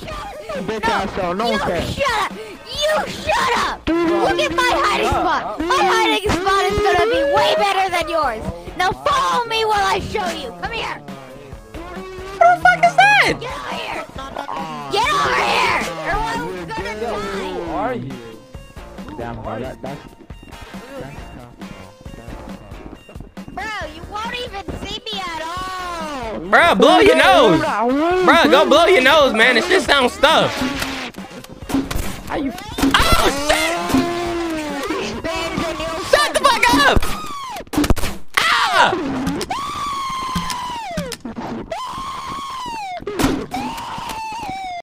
Bitch asshole, no one cares. Shut up! You shut up! Look at my hiding spot! My hiding spot is gonna be way better than yours! Now follow me while I show you! Come here! What the fuck is that? Get over here! Get over here! Or I'm gonna die! Who are you? Damn, bro, that's tough. Bro, you won't even see me at all! Bro, blow your nose! Bro, go blow your nose, man. It just sounds stuffed. How you... Oh, shit!